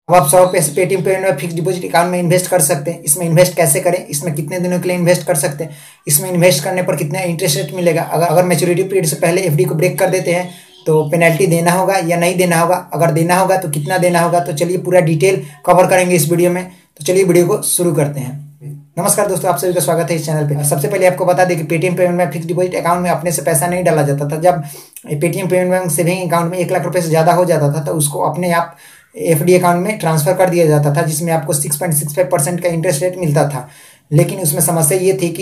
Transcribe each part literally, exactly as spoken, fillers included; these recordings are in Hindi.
अब आप सौ रुपये से पेटीएम पेमेंट में फिक्स डिपॉजिट अकाउंट में इन्वेस्ट कर सकते हैं। इसमें इन्वेस्ट कैसे करें, इसमें कितने दिनों के लिए इन्वेस्ट कर सकते हैं, इसमें इन्वेस्ट करने पर कितना इंटरेस्ट रेट मिलेगा, अगर अगर मैच्योरिटी पीरियड से पहले एफडी को ब्रेक कर देते हैं तो पेनल्टी देना होगा या नहीं देना होगा, अगर देना होगा तो कितना देना होगा। तो चलिए पूरा डिटेल कवर करेंगे इस वीडियो में। तो चलिए वीडियो को शुरू करते हैं। नमस्कार दोस्तों, आप सभी का स्वागत है इस चैनल पे। सबसे पहले आपको बता दें कि पेटीएम पेमेंट में फिक्स डिपॉजिट अकाउंट में अपने से पैसा नहीं डाला जाता था। जब Paytm payment bank saving account में एक लाख रुपए से ज़्यादा हो जाता था तो उसको अपने आप एफडी अकाउंट में ट्रांसफर कर दिया जाता था, जिसमें आपको six point six five percent का इंटरेस्ट रेट मिलता था। लेकिन उसमें समस्या ये थी कि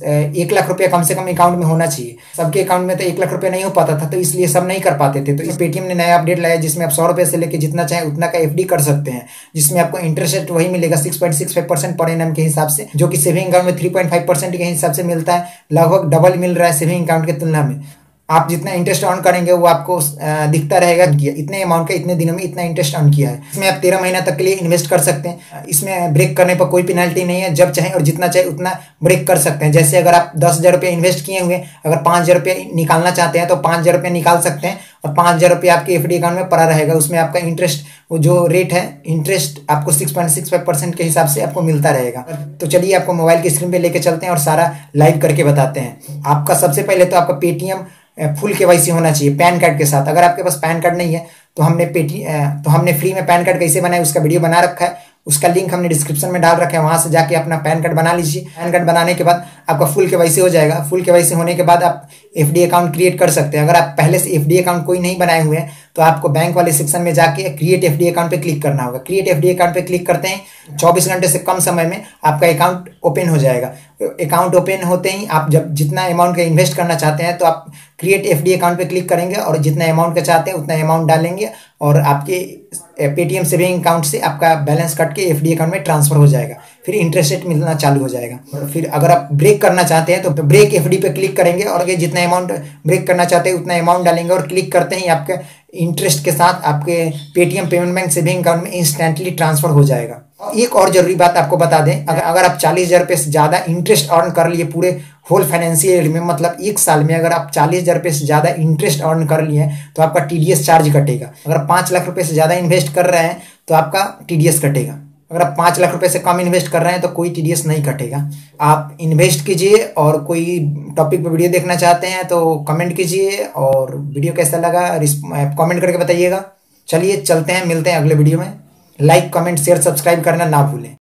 एक लाख रुपया कम से कम अकाउंट में होना चाहिए। सबके अकाउंट में तो एक लाख रुपया नहीं हो पाता था, तो इसलिए सब नहीं कर पाते थे। तो इस पेटीएम ने नया अपडेट लाया जिसमें आप सौ रुपये से लेकर जितना चाहे उतना का एफडी कर सकते हैं, जिसमें आपको इंटरेस्ट रेट वही मिलेगा six point six five percent per annum के हिसाब से, जो कि सेविंग अकाउंट में थ्री पॉइंट फाइव परसेंट के हिसाब से मिलता है। लगभग डबल मिल रहा है सेविंग अकाउंट की तुलना में। आप जितना इंटरेस्ट अर्न करेंगे वो आपको दिखता रहेगा कि इतने अमाउंट का इतने दिनों में इतना इंटरेस्ट अर्न किया है। इसमें आप तेरह महीना तक के लिए इन्वेस्ट कर सकते हैं। इसमें ब्रेक करने पर कोई पेनल्टी नहीं है, जब चाहे और जितना चाहे उतना ब्रेक कर सकते हैं। जैसे अगर आप दस हज़ार रुपये इन्वेस्ट किए हुए, अगर पाँच हज़ार रुपये निकालना चाहते हैं तो पाँच हज़ार रुपये निकाल सकते हैं और पाँच हज़ार रुपये आपके एफडी अकाउंट में पड़ा रहेगा। उसमें आपका इंटरेस्ट वो जो रेट है इंटरेस्ट आपको six point six five percent के हिसाब से आपको मिलता रहेगा। तो चलिए आपको मोबाइल की स्क्रीन पे लेके चलते हैं और सारा लाइव करके बताते हैं। आपका सबसे पहले तो आपका पेटीएम फुल केवाईसी होना चाहिए पैन कार्ड के साथ। अगर आपके पास पैन कार्ड नहीं है तो हमने पेटी तो हमने फ्री में पैन कार्ड कैसे बनाए उसका वीडियो बना रखा है, उसका लिंक हमने डिस्क्रिप्शन में डाल रखा है, वहां से जाके अपना पैन कार्ड बना लीजिए। पैन कार्ड बनाने के बाद आपका फुल केवाईसी हो जाएगा। फुल केवाईसी होने के बाद आप एफडी अकाउंट क्रिएट कर सकते हैं। अगर आप पहले से एफडी अकाउंट कोई नहीं बनाए हुए हैं तो आपको बैंक वाले सेक्शन में जाके क्रिएट एफडी अकाउंट पे क्लिक करना होगा। क्रिएट एफडी अकाउंट पे क्लिक करते हैं चौबीस घंटे से कम समय में आपका अकाउंट ओपन हो जाएगा। अकाउंट ओपन होते ही आप जब जितना अमाउंट का इन्वेस्ट करना चाहते हैं तो आप क्रिएट एफडी अकाउंट पे क्लिक करेंगे और जितना अमाउंट का चाहते हैं उतना अमाउंट डालेंगे और आपके पेटीएम सेविंग अकाउंट से आपका बैलेंस कट के एफडी अकाउंट में ट्रांसफर हो जाएगा। फिर इंटरेस्ट रेट मिलना चालू हो जाएगा। और फिर अगर आप ब्रेक करना चाहते हैं तो ब्रेक एफडी पे क्लिक करेंगे और ये जितना अमाउंट ब्रेक करना चाहते हैं उतना अमाउंट डालेंगे और क्लिक करते ही आपके इंटरेस्ट के साथ आपके Paytm payment bank saving account में इंस्टेंटली ट्रांसफर हो जाएगा। एक और जरूरी बात आपको बता दें, अगर अगर आप चालीस हजार रुपये से ज़्यादा इंटरेस्ट अर्न कर लिए पूरे होल फाइनेंशियल ईयर में, मतलब एक साल में अगर आप चालीस हजार रुपये से ज़्यादा इंटरेस्ट अर्न कर लिए हैं तो आपका टीडीएस चार्ज कटेगा। अगर पाँच लाख रुपये से ज़्यादा इन्वेस्ट कर रहे हैं तो आपका टीडीएस कटेगा। अगर आप पाँच लाख रुपए से कम इन्वेस्ट कर रहे हैं तो कोई टीडीएस नहीं कटेगा। आप इन्वेस्ट कीजिए और कोई टॉपिक पर वीडियो देखना चाहते हैं तो कमेंट कीजिए और वीडियो कैसा लगा कमेंट करके बताइएगा। चलिए चलते हैं, मिलते हैं अगले वीडियो में। लाइक कमेंट शेयर सब्सक्राइब करना ना भूलें।